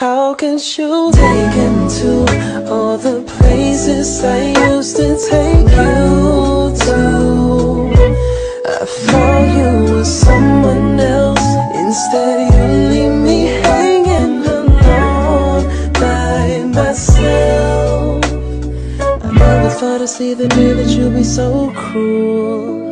How can you take him to all the places I used to take you to? I thought you were someone else. Instead you leave me hanging alone by myself. I never thought I'd see the day that you'd be so cruel.